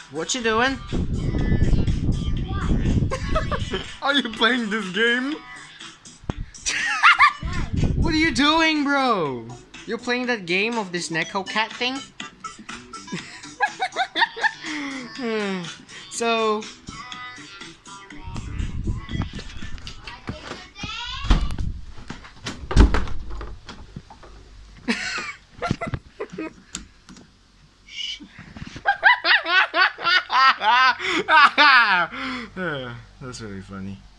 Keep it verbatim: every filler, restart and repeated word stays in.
What you doing? Are you playing this game? What are you doing, bro? You're playing that game of this Neko cat thing? So... That's really funny.